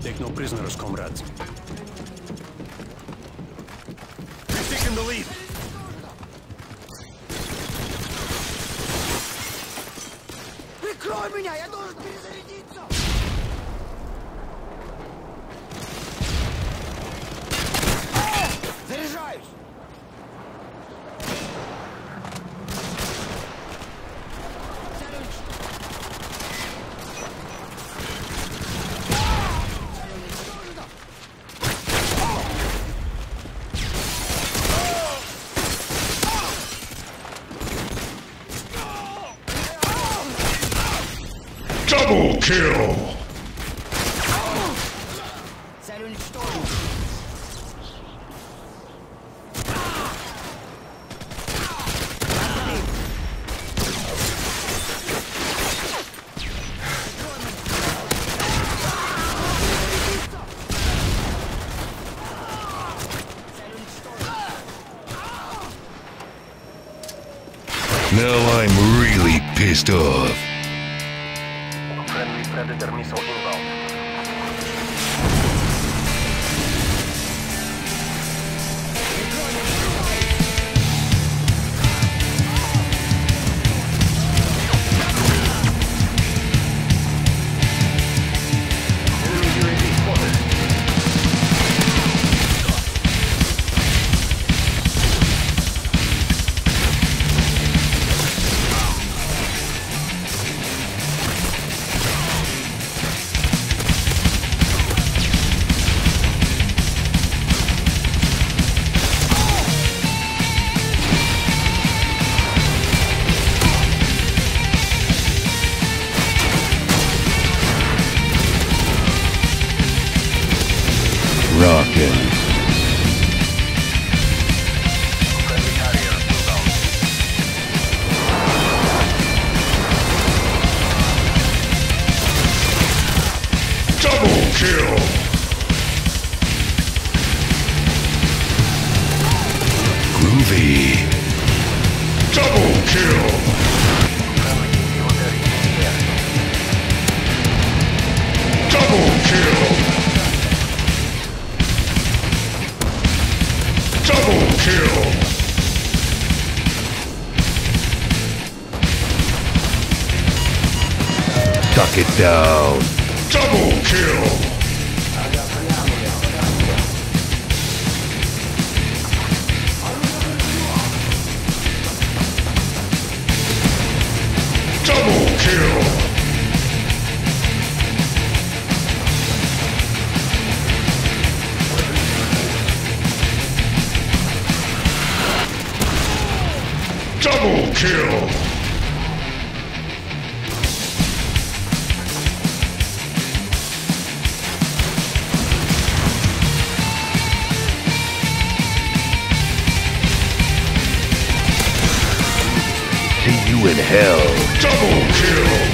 Take no prisoners, comrades. We've taken the lead. Прикрой меня, я должен перезарядиться! Заряжаюсь! Double kill! Цель уничтожена! Now I'm really pissed off. Friendly Predator missile inbound. Enemy UAV spotted. Rockin'. Friendly Harrier inbound. Double kill! Groovy. Double kill! Friendly military in the air. Double kill! Double kill! Duck it down. Double kill! Double kill! Double kill! See you in hell. Double kill!